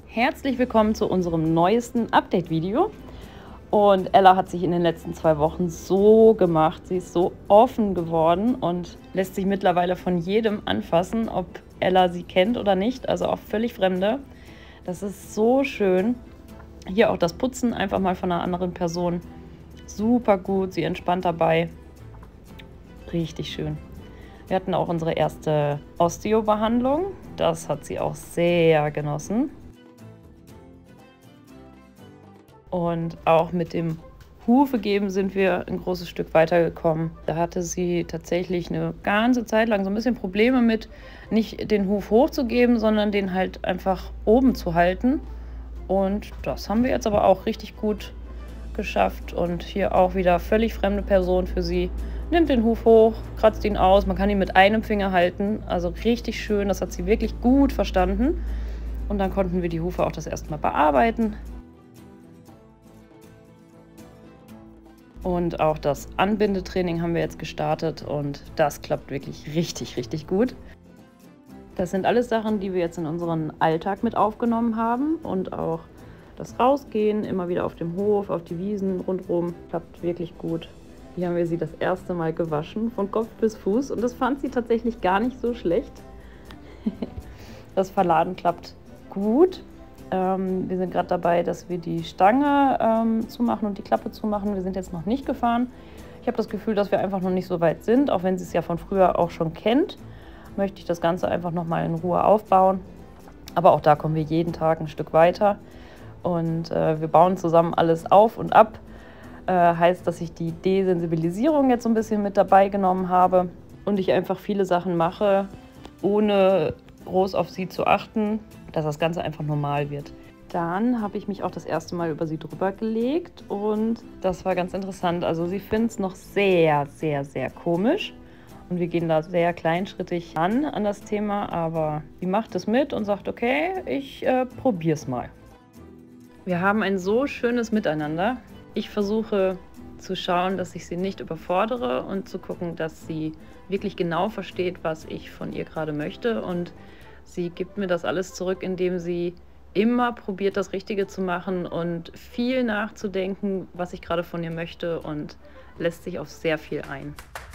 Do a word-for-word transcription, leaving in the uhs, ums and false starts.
Herzlich willkommen zu unserem neuesten Update-Video. Und Ella hat sich in den letzten zwei Wochen so gemacht. Sie ist so offen geworden und lässt sich mittlerweile von jedem anfassen, ob Ella sie kennt oder nicht, also auch völlig Fremde. Das ist so schön. Hier auch das Putzen einfach mal von einer anderen Person. Super gut, sie entspannt dabei. Richtig schön. Wir hatten auch unsere erste Osteo-Behandlung. Das hat sie auch sehr genossen. Und auch mit dem Hufegeben sind wir ein großes Stück weitergekommen. Da hatte sie tatsächlich eine ganze Zeit lang so ein bisschen Probleme mit, nicht den Huf hochzugeben, sondern den halt einfach oben zu halten. Und das haben wir jetzt aber auch richtig gut geschafft. Und hier auch wieder völlig fremde Person für sie. Nimmt den Huf hoch, kratzt ihn aus. Man kann ihn mit einem Finger halten. Also richtig schön. Das hat sie wirklich gut verstanden. Und dann konnten wir die Hufe auch das erste Mal bearbeiten. Und auch das Anbindetraining haben wir jetzt gestartet und das klappt wirklich richtig, richtig gut. Das sind alles Sachen, die wir jetzt in unseren Alltag mit aufgenommen haben und auch das Rausgehen, immer wieder auf dem Hof, auf die Wiesen rundherum, klappt wirklich gut. Hier haben wir sie das erste Mal gewaschen, von Kopf bis Fuß, und das fand sie tatsächlich gar nicht so schlecht. Das Verladen klappt gut. Ähm, wir sind gerade dabei, dass wir die Stange ähm, zumachen und die Klappe zumachen. Wir sind jetzt noch nicht gefahren. Ich habe das Gefühl, dass wir einfach noch nicht so weit sind. Auch wenn sie es ja von früher auch schon kennt, möchte ich das Ganze einfach noch mal in Ruhe aufbauen. Aber auch da kommen wir jeden Tag ein Stück weiter. Und äh, wir bauen zusammen alles auf und ab. Äh, heißt, dass ich die Desensibilisierung jetzt so ein bisschen mit dabei genommen habe. Und ich einfach viele Sachen mache, ohne groß auf sie zu achten, dass das Ganze einfach normal wird. Dann habe ich mich auch das erste Mal über sie drüber gelegt und das war ganz interessant. Also sie findet es noch sehr, sehr, sehr komisch und wir gehen da sehr kleinschrittig an an das Thema, aber sie macht es mit und sagt, okay, ich äh, probiere es mal. Wir haben ein so schönes Miteinander. Ich versuche zu schauen, dass ich sie nicht überfordere und zu gucken, dass sie wirklich genau versteht, was ich von ihr gerade möchte, und sie gibt mir das alles zurück, indem sie immer probiert, das Richtige zu machen und viel nachzudenken, was ich gerade von ihr möchte, und lässt sich auf sehr viel ein.